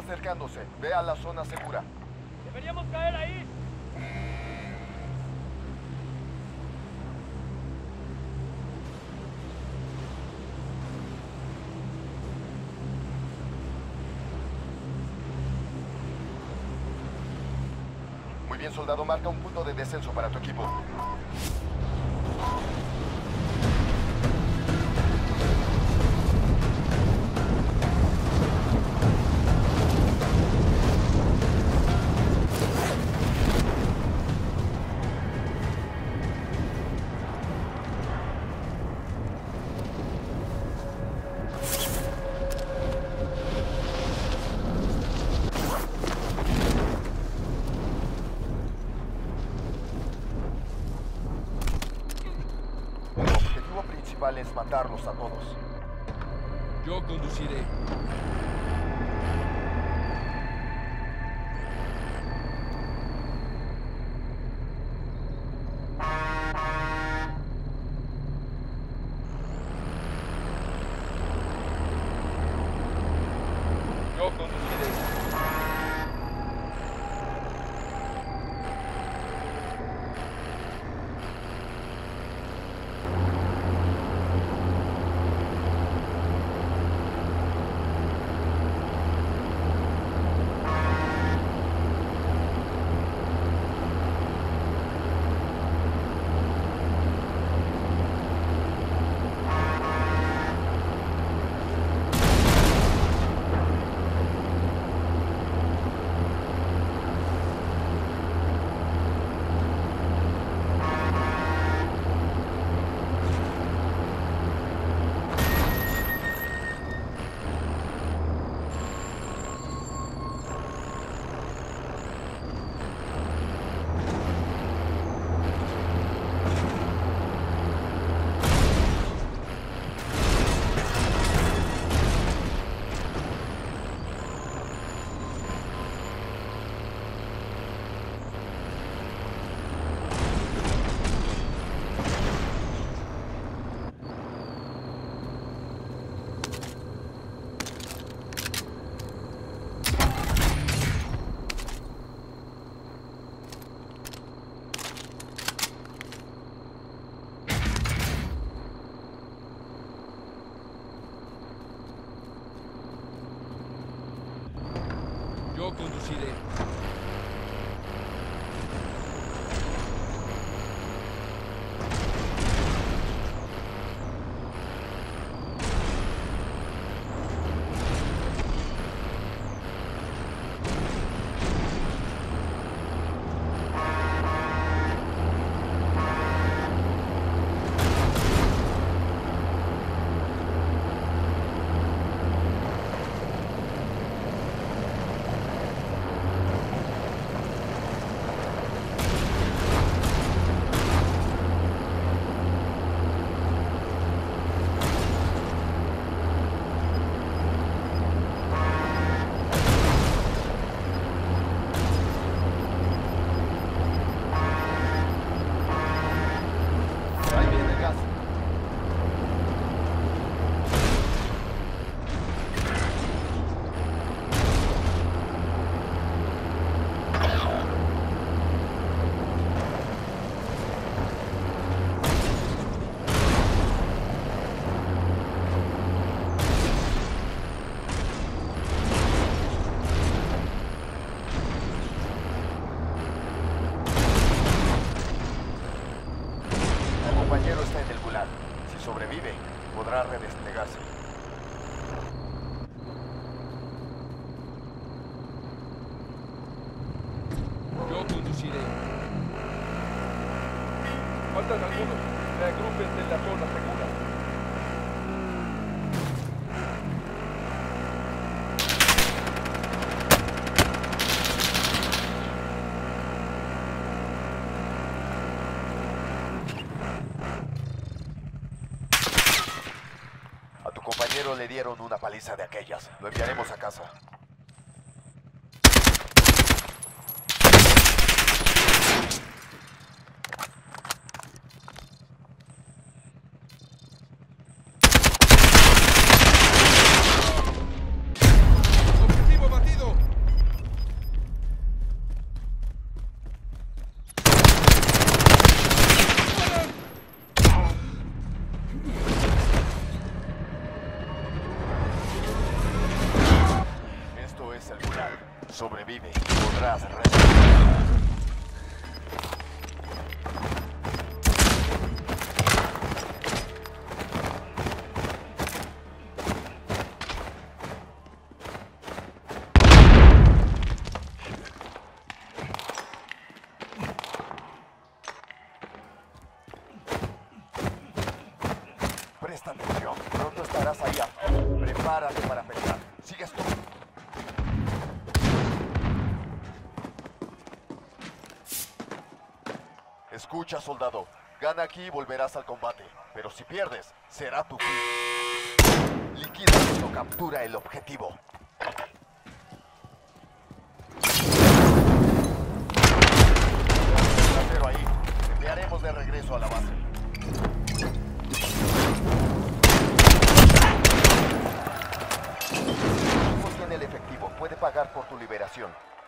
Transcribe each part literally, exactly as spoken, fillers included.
acercándose. Ve a la zona segura. Deberíamos caer ahí. Muy bien, soldado. Marca un punto de descenso para tu equipo. Es matarlos a todos. Yo conduciré. Yo conduciré. Yo conduciré. Sobrevive, podrá redesplegarse. Yo conduciré. Faltan algunos. Reagrupen en la zona segura. Compañero le dieron una paliza de aquellas. Lo enviaremos a casa. ¡Objetivo batido! Sobrevive y podrás respirar. Presta atención, pronto estarás ahí afuera. Prepárate para pelear. Sigues tú. Escucha, soldado. Gana aquí y volverás al combate. Pero si pierdes, será tu fin. Liquida o captura el objetivo. Pero ahí, te enviaremos de regreso a la base. Tiene el efectivo, puede pagar por tu liberación.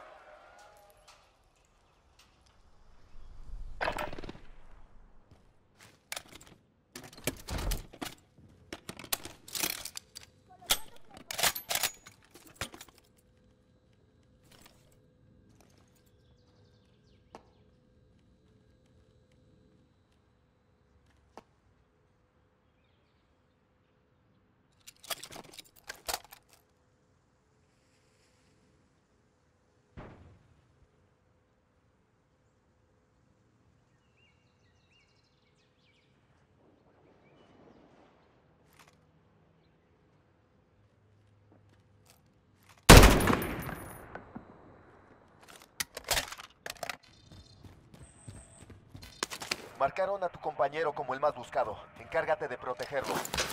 Marcaron a tu compañero como el más buscado. Encárgate de protegerlo.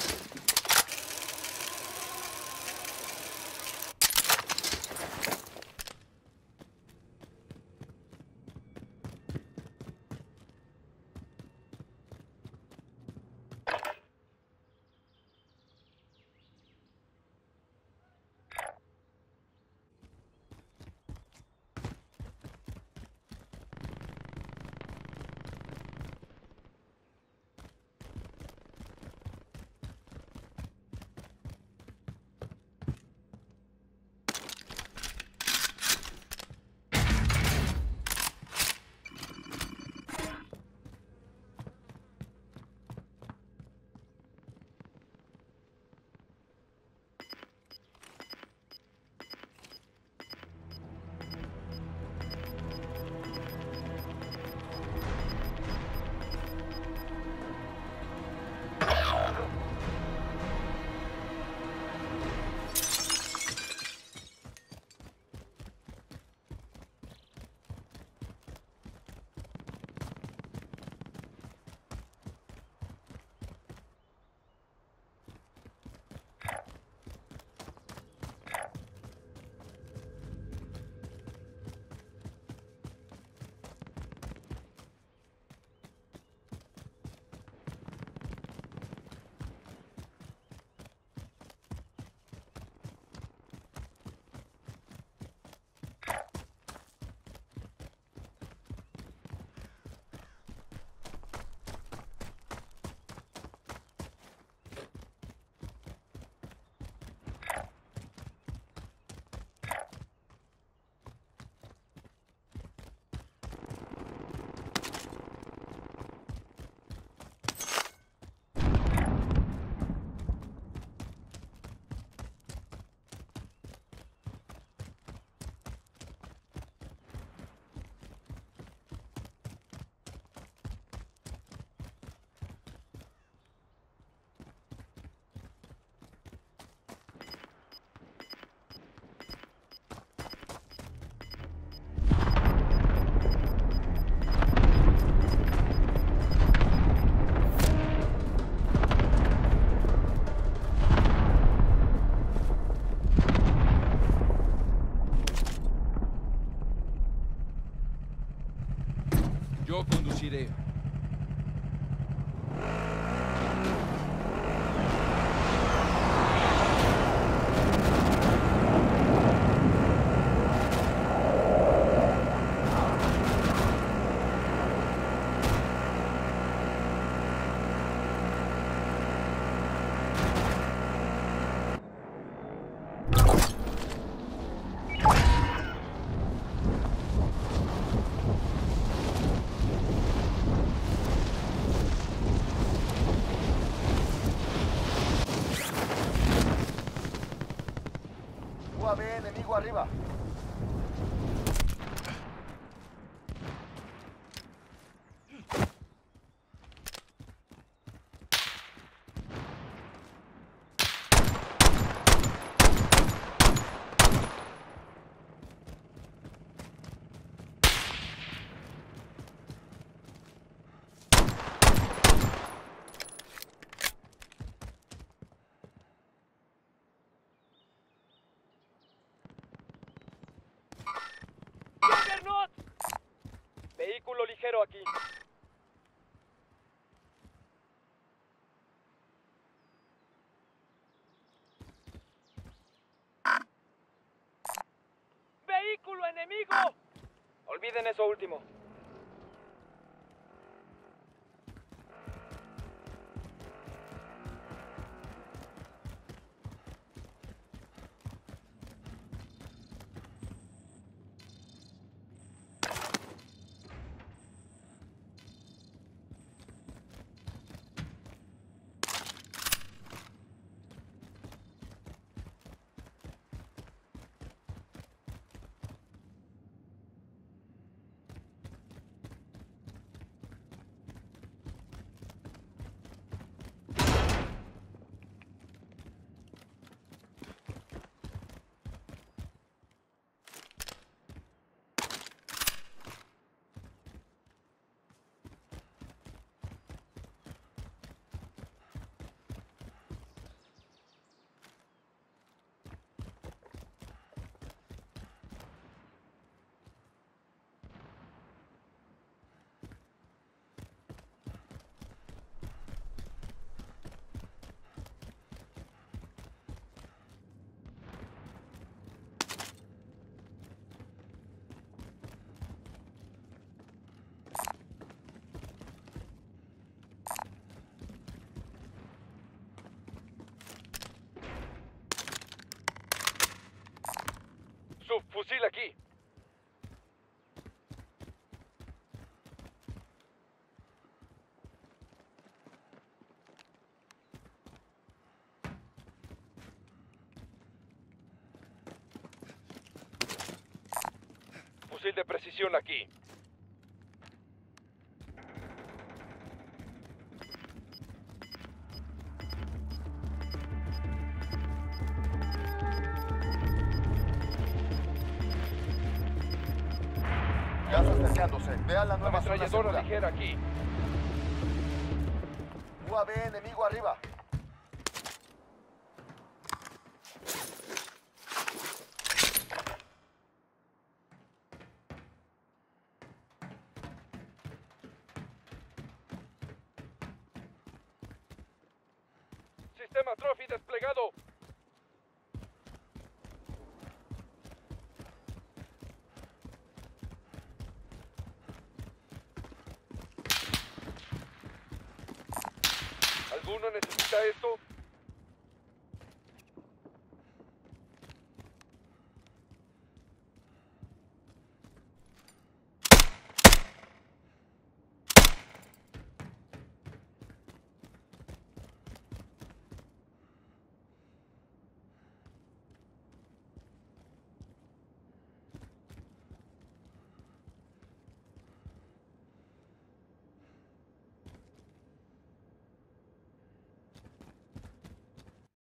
Yo conduciré. U A V enemigo arriba. ¡Juggernaut! Vehículo ligero aquí. ¡Vehículo enemigo! Olviden eso último. Subfusil aquí. Fusil de precisión aquí. Gas acercándose. Vean la nueva zona Ametralladora segura. ligera aquí. U A V enemigo arriba. Sistema Trophy desplegado. ¿Alguno necesita esto?